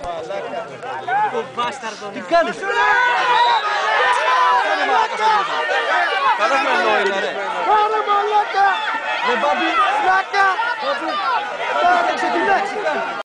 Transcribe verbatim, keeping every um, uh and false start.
Τι κάνεις? Καλό χρονό είναι ρε. Πάρε μαλάκα! Ρε μπαμπή. Φλάκα! Τώρα θα ξεκινάξει.